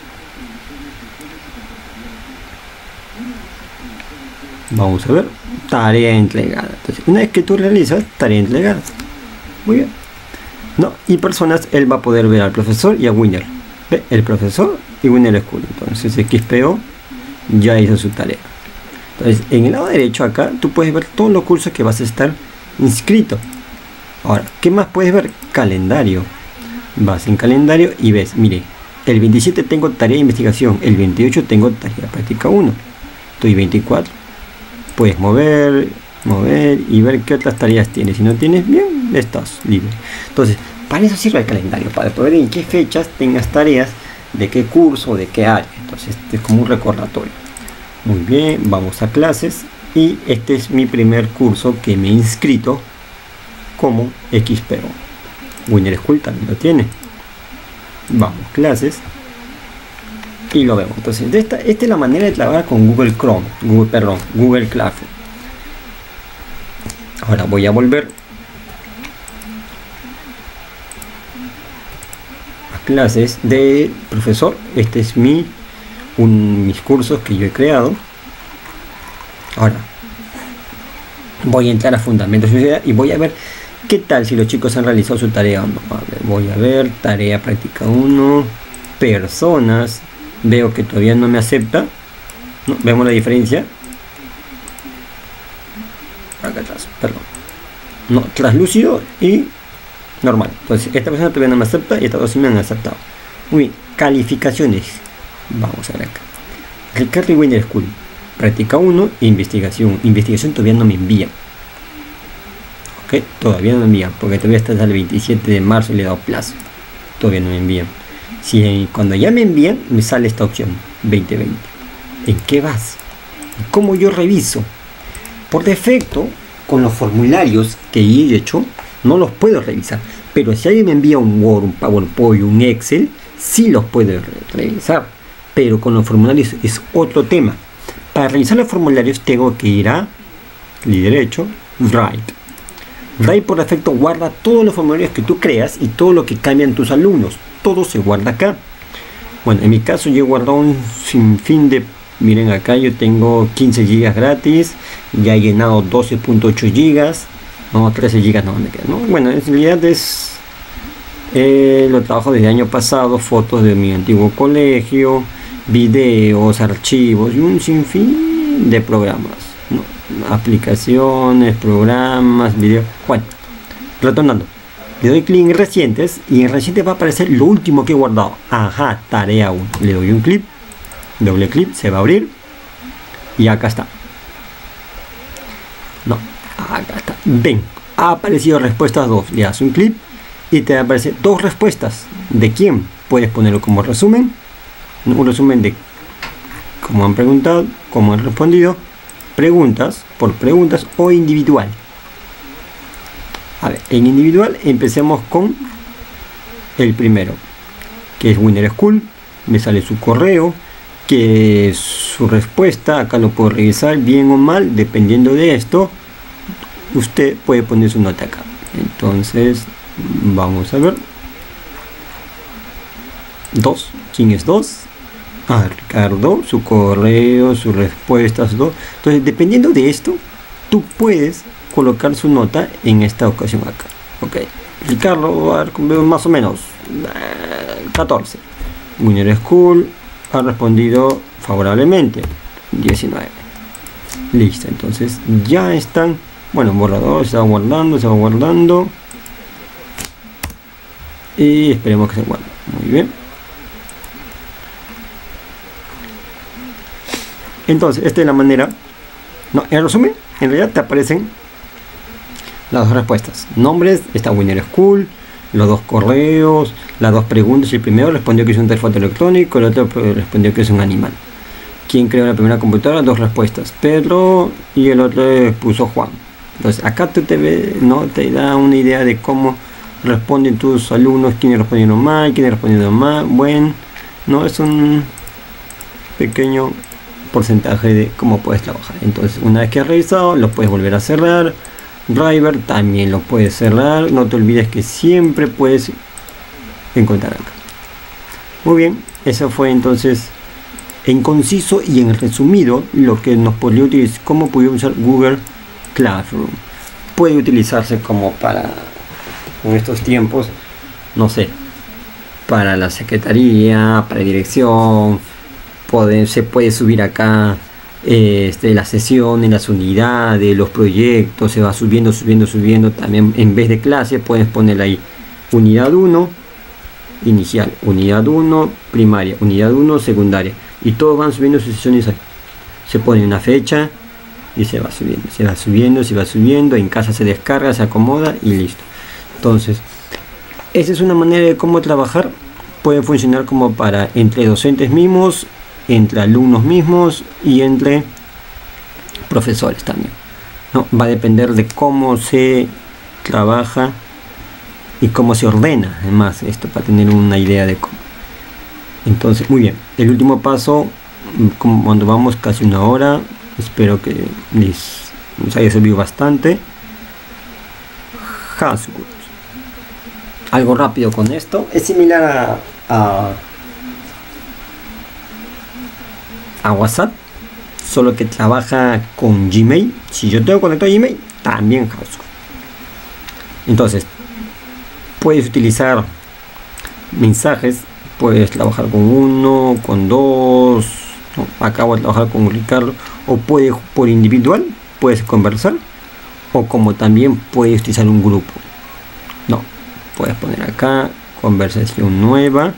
Vamos a ver. Tarea entregada. Entonces una vez que tú realizas, tarea entregada. Muy bien. No, y personas, él va a poder ver al profesor y a Winner. ¿Ve? El profesor y Winner School. Entonces X P O ya hizo su tarea. Entonces en el lado derecho acá tú puedes ver todos los cursos que vas a estar inscrito. Ahora, ¿qué más puedes ver? Calendario. Vas en calendario y ves, mire, el veintisiete tengo tarea de investigación, el veintiocho tengo tarea práctica uno, estoy veinticuatro. Puedes mover, mover y ver qué otras tareas tienes. Si no tienes, bien, estás libre. Entonces, para eso sirve el calendario, para poder ver en qué fechas tengas tareas, de qué curso, de qué área. Entonces, este es como un recordatorio. Muy bien, vamos a clases. Y este es mi primer curso que me he inscrito como X P O. Winner School también lo tiene. Vamos, clases. Y lo vemos. Entonces, de esta, esta es la manera de trabajar con Google Chrome. Google, perdón, Google Classroom. Ahora voy a volver a clases de profesor. Este es mi un, mis cursos que yo he creado. Ahora voy a entrar a fundamentos de sociedad y voy a ver qué tal si los chicos han realizado su tarea o no. A ver, voy a ver tarea práctica uno, personas. Veo que todavía no me acepta. ¿No? Vemos la diferencia. Acá atrás, perdón. No, translúcido y normal. Entonces, esta persona todavía no me acepta y estas dos sí me han aceptado. Muy bien, calificaciones. Vamos a ver acá. Ricardo y Winner School. Práctica uno, investigación. Investigación todavía no me envían. Ok, todavía no me envían. Porque todavía está hasta el veintisiete de marzo y le he dado plazo. Todavía no me envían. Si cuando ya me envían, me sale esta opción veinte veinte. ¿En qué vas? ¿Cómo yo reviso? Por defecto, con los formularios que he hecho, no los puedo revisar. Pero si alguien me envía un Word, un PowerPoint, un Excel, sí los puedo revisar. Pero con los formularios es otro tema. Para revisar los formularios tengo que ir a clic derecho, Write. Write por defecto guarda todos los formularios que tú creas y todo lo que cambian tus alumnos. Todo se guarda acá. Bueno, en mi caso yo he guardado un sinfín de... Miren acá yo tengo quince gigas gratis. Ya he llenado doce punto ocho gigas. No, trece gigas no me quedan, ¿no? Bueno, en realidad es... Eh, lo trabajo desde el año pasado. Fotos de mi antiguo colegio. Videos, archivos y un sinfín de programas, ¿no? Aplicaciones, programas, videos. Bueno, retornando. Le doy clic en recientes y en recientes va a aparecer lo último que he guardado. Ajá, tarea uno. Le doy un clic, doble clic, se va a abrir y acá está. No, acá está. Ven, ha aparecido respuestas dos. Le das un clic y te aparecen dos respuestas. ¿De quién? Puedes ponerlo como resumen. Un resumen de cómo han preguntado, cómo han respondido, preguntas por preguntas o individual. A ver, en individual empecemos con el primero, que es Winner School. Me sale su correo, que su respuesta, acá lo puedo revisar bien o mal, dependiendo de esto. Usted puede poner su nota acá. Entonces, vamos a ver. dos. ¿Quién es dos? Ah, Ricardo, su correo, sus respuestas, dos. Entonces, dependiendo de esto, tú puedes colocar su nota en esta ocasión acá. Ok, Ricardo, a ver, más o menos eh, catorce. Winner School ha respondido favorablemente, diecinueve. Listo, entonces ya están. Bueno, borrador, se va guardando, se va guardando. Y esperemos que se guarde. Muy bien. Entonces, esta es la manera. No, en resumen, en realidad te aparecen las dos respuestas. Nombres, está Winner School, los dos correos, las dos preguntas. El primero respondió que es un teléfono electrónico, el otro respondió que es un animal. ¿Quién creó la primera computadora? Dos respuestas, Pedro, y el otro puso Juan. Entonces acá tú te ve, no te da una idea de cómo responden tus alumnos, quiénes respondieron mal, quiénes respondieron mal. Bueno, no es un pequeño porcentaje de cómo puedes trabajar. Entonces, una vez que has revisado, lo puedes volver a cerrar. Driver también lo puedes cerrar. No te olvides que siempre puedes encontrar acá. Muy bien, eso fue entonces en conciso y en resumido lo que nos podría utilizar, cómo podría usar Google Classroom. Puede utilizarse como para, en estos tiempos, no sé, para la secretaría, para dirección. Puede, se puede subir acá eh, este, las sesiones, las unidades, los proyectos, se va subiendo, subiendo, subiendo. También en vez de clase puedes poner ahí unidad uno, inicial, unidad uno, primaria, unidad uno, secundaria. Y todos van subiendo sus sesiones ahí. Se pone una fecha y se va subiendo, se va subiendo, se va subiendo. En casa se descarga, se acomoda y listo. Entonces, esa es una manera de cómo trabajar. Puede funcionar como para entre docentes mismos, entre alumnos mismos y entre profesores también, ¿no? Va a depender de cómo se trabaja y cómo se ordena, además, esto para tener una idea de cómo. Entonces, muy bien, el último paso, como cuando vamos casi una hora, espero que les, les haya servido bastante. Haswood, algo rápido con esto, es similar a, a a WhatsApp, solo que trabaja con Gmail. Si yo tengo conectado a Gmail, también Haswood. Entonces, puedes utilizar mensajes, puedes trabajar con uno, con dos, ¿no? Acabo de trabajar con Ricardo, o puedes por individual, puedes conversar, o como también puedes utilizar un grupo. No, puedes poner acá conversación nueva.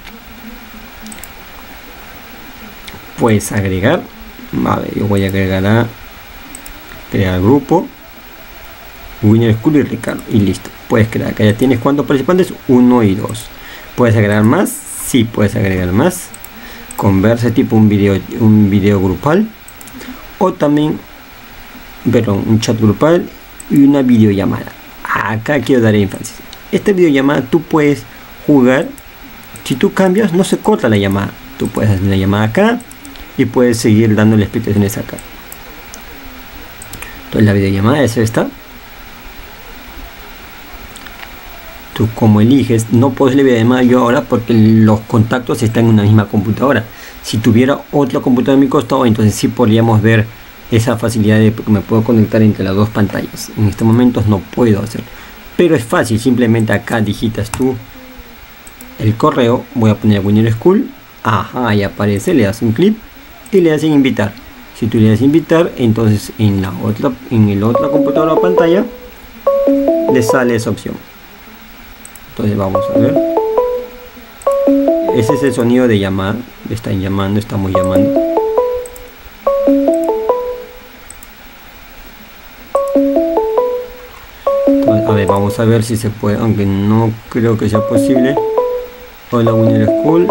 Puedes agregar, vale, yo voy a agregar a crear grupo, Winner School y Ricardo, y listo. Puedes crear, acá ya tienes cuántos participantes, uno y dos. Puedes agregar más, sí, puedes agregar más. Conversa tipo un video, un video grupal, o también, perdón, un chat grupal y una videollamada. Acá quiero dar énfasis. Esta videollamada tú puedes jugar, si tú cambias no se corta la llamada. Tú puedes hacer una llamada acá y puedes seguir dándole explicaciones acá. Entonces la videollamada es esta. Tú como eliges, no puedes leer videollamada yo ahora porque los contactos están en una misma computadora. Si tuviera otra computadora a mi costado, entonces sí podríamos ver esa facilidad de que me puedo conectar entre las dos pantallas. En este momento no puedo hacerlo, pero es fácil. Simplemente acá digitas tú el correo, voy a poner Winner School, ajá, ahí aparece, le das un clic y le das en invitar. Si tú le das invitar, entonces en la otra, en el otra computadora o pantalla le sale esa opción. Entonces vamos a ver, ese es el sonido de llamada, están llamando, estamos llamando. Entonces, a ver, vamos a ver si se puede, aunque no creo que sea posible. Hola Winner School.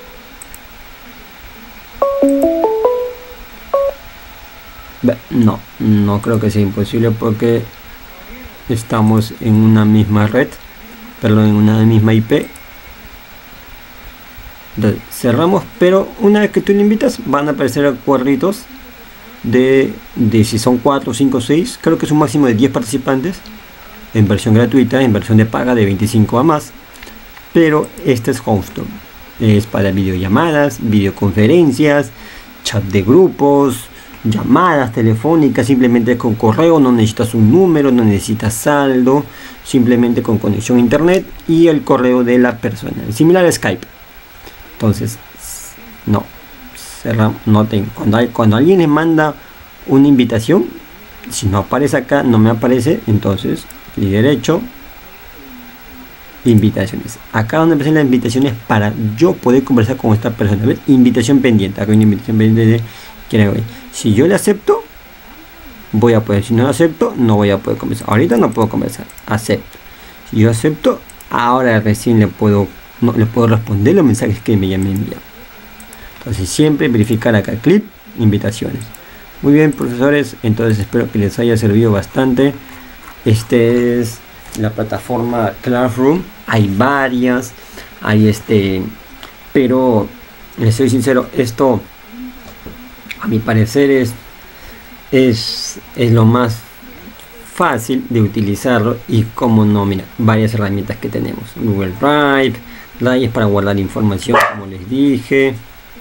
No, no creo que sea imposible porque estamos en una misma red, perdón, en una misma I P. Entonces, cerramos, pero una vez que tú le invitas van a aparecer cuadritos de, de si son cuatro, cinco, seis, creo que es un máximo de diez participantes en versión gratuita, en versión de paga de veinticinco a más. Pero este es Hostum, es para videollamadas, videoconferencias, chat de grupos, llamadas telefónicas, simplemente con correo, no necesitas un número, no necesitas saldo, simplemente con conexión a internet y el correo de la persona, similar a Skype. Entonces, no, cerramos, no tengo. Cuando, hay, cuando alguien le manda una invitación, si no aparece acá, no me aparece, entonces, clic derecho, invitaciones. Acá donde aparecen las invitaciones para yo poder conversar con esta persona. ¿Ves? Invitación pendiente. Acá hay una invitación pendiente de quieren. Si yo le acepto, voy a poder. Si no lo acepto, no voy a poder conversar. Ahorita no puedo conversar. Acepto. Si yo acepto, ahora recién le puedo, no, le puedo responder los mensajes que me hayan enviado. Entonces siempre verificar acá clip, invitaciones. Muy bien, profesores, entonces espero que les haya servido bastante. Este es la plataforma Classroom. Hay varias, hay este, pero les soy sincero, esto a mi parecer es es, es lo más fácil de utilizarlo. Y como no, mira, varias herramientas que tenemos. Google Drive, Drive es para guardar información, como les dije,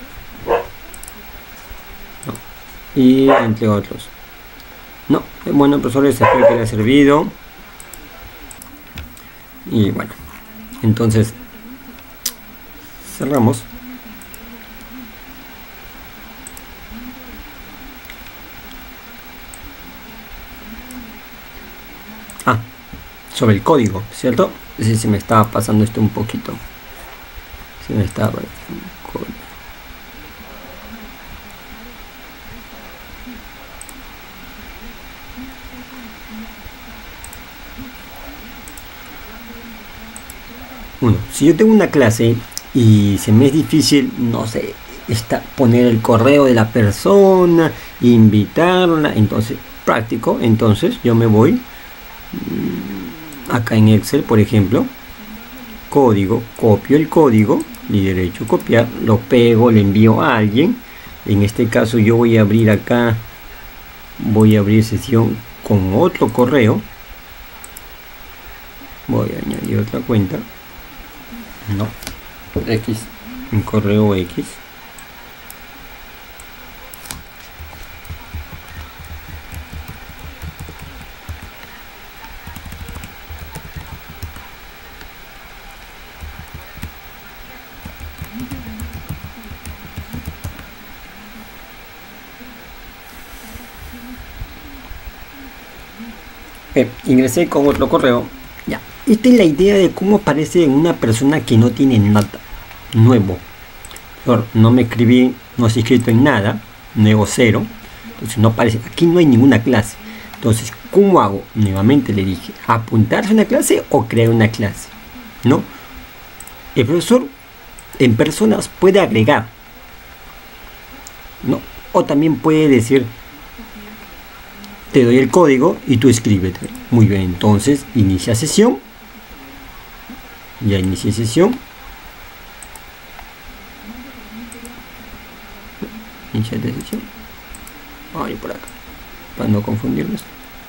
no, y entre otros. No, bueno, profesores, espero que les haya servido. Y bueno, entonces cerramos. Ah, sobre el código, ¿cierto? Sí, se me estaba pasando esto un poquito. Se me estaba pasando. Bueno, si yo tengo una clase y se me es difícil, no sé, está, poner el correo de la persona, invitarla, entonces práctico, entonces yo me voy acá en Excel, por ejemplo, código, copio el código y derecho copiar, lo pego, le envío a alguien. En este caso yo voy a abrir acá, voy a abrir sesión con otro correo, voy a añadir otra cuenta. No, X, un correo X. Eh, ingresé con otro correo. Ya, esta es la idea de cómo aparece en una persona que no tiene nada nuevo. No me escribí, no he escrito en nada, nuevo cero, entonces no aparece, aquí no hay ninguna clase. Entonces, ¿cómo hago? Nuevamente le dije, apuntarse a una clase o crear una clase, ¿no? El profesor en personas puede agregar, ¿no? O también puede decir, te doy el código y tú escríbete. Muy bien, entonces inicia sesión. Ya inicié sesión. Inicia de sesión. Ahí por acá, para no confundirnos.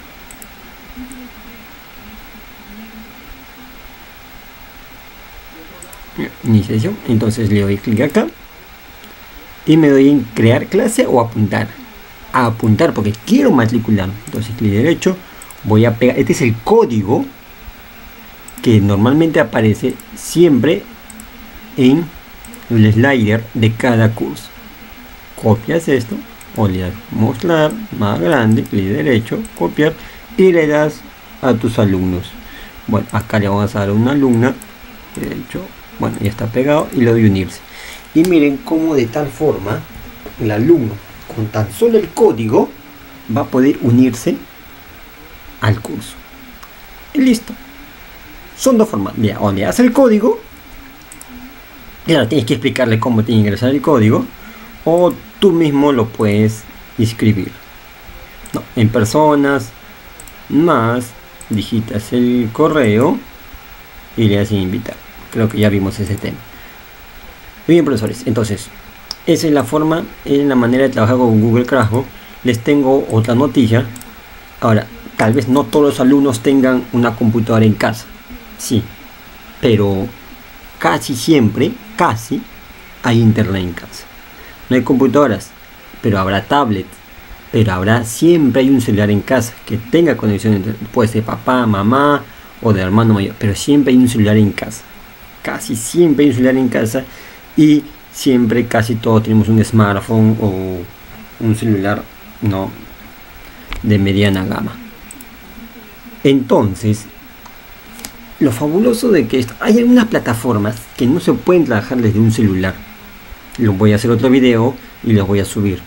Inicia sesión. Entonces le doy clic acá y me doy en crear clase o apuntar. A apuntar porque quiero matricular. Entonces clic derecho, voy a pegar. Este es el código que normalmente aparece siempre en el slider de cada curso. Copias esto o le das mostrar más grande, clic derecho, copiar y le das a tus alumnos. Bueno, acá le vamos a dar a una alumna, derecho, bueno, ya está pegado y le doy unirse. Y miren cómo de tal forma el alumno con tan solo el código va a poder unirse al curso. Y listo. Son dos formas. Mira, o le das el código, claro, tienes que explicarle cómo tiene que ingresar el código, o tú mismo lo puedes inscribir. No, en personas, más, digitas el correo y le das invitar. Creo que ya vimos ese tema. Muy bien, profesores, entonces esa es la forma, es la manera de trabajar con Google Classroom. Les tengo otra noticia. Ahora, tal vez no todos los alumnos tengan una computadora en casa, sí, pero casi siempre, casi hay internet en casa. No hay computadoras, pero habrá tablets, pero habrá siempre hay un celular en casa que tenga conexión a internet. Puede ser papá, mamá o de hermano mayor, pero siempre hay un celular en casa. Casi siempre hay un celular en casa y siempre casi todos tenemos un smartphone o un celular, no, de mediana gama. Entonces, lo fabuloso de que esto, hay algunas plataformas que no se pueden trabajar desde un celular. Lo voy a hacer otro video y los voy a subir.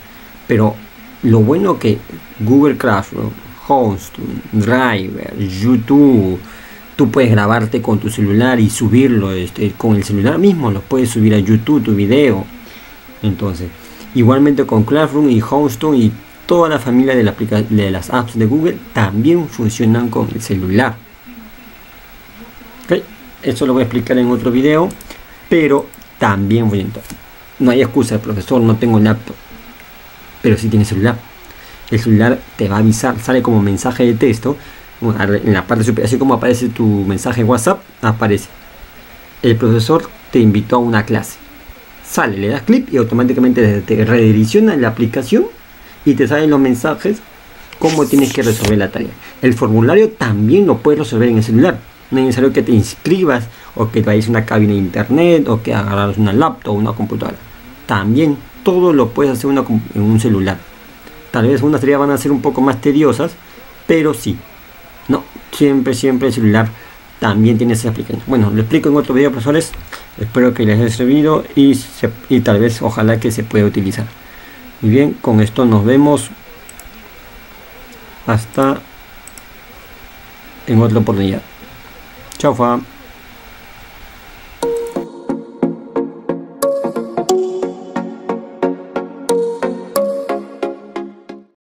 Pero lo bueno que Google Classroom, Hosting, Driver, YouTube, tú puedes grabarte con tu celular y subirlo este, con el celular mismo, lo puedes subir a YouTube tu video. Entonces, igualmente con Classroom y Hosting y toda la familia de, la de las apps de Google también funcionan con el celular. ¿Okay? Eso lo voy a explicar en otro video, pero también voy a entrar. No hay excusa, profesor, no tengo laptop, pero si tienes celular. El celular te va a avisar, sale como mensaje de texto en la parte superior, así como aparece tu mensaje WhatsApp, aparece: el profesor te invitó a una clase. Sale, le das clic y automáticamente te redirecciona la aplicación y te salen los mensajes cómo tienes que resolver la tarea. El formulario también lo puedes resolver en el celular. No es necesario que te inscribas o que vayas a una cabina de internet o que agarras una laptop o una computadora. También todo lo puedes hacer una, en un celular. Tal vez unas tareas van a ser un poco más tediosas, pero sí. No, siempre, siempre el celular también tiene esas aplicaciones. Bueno, lo explico en otro video, profesores. Espero que les haya servido y, se, y tal vez, ojalá que se pueda utilizar. Y bien, con esto nos vemos hasta en otra oportunidad. Chao, fa.